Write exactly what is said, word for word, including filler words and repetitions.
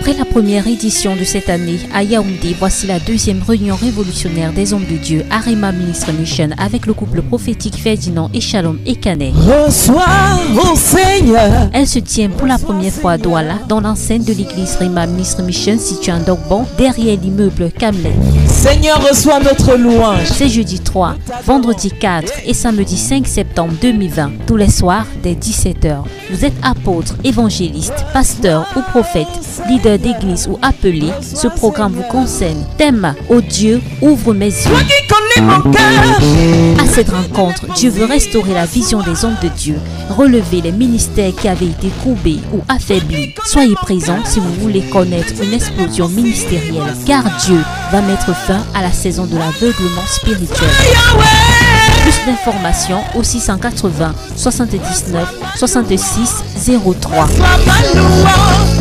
Après la première édition de cette année à Yaoundé, voici la deuxième réunion révolutionnaire des hommes de Dieu Arima Ministre Mission avec le couple prophétique Ferdinand et Shalom Ekane. Reçois au Seigneur. Elle se tient pour la première fois à Douala dans l'enceinte de l'église Rima Ministre Mission située à Dogbon derrière l'immeuble Kamlet. Seigneur, reçois notre louange. C'est jeudi trois, vendredi quatre et samedi cinq septembre deux mille vingt, tous les soirs dès dix-sept heures. Vous êtes apôtre, évangéliste, pasteur ou prophète, leader d'église ou appelé, ce programme vous concerne. Thème: Oh Dieu, ouvre mes yeux. Toi qui connais mon cœur. À cette rencontre, Dieu veut restaurer la vision des hommes de Dieu, relever les ministères qui avaient été courbés ou affaiblis. Soyez présents si vous voulez connaître une explosion ministérielle, car Dieu va mettre fin à la saison de l'aveuglement spirituel. Plus d'informations au six cent quatre-vingts soixante-dix-neuf soixante-six zéro trois.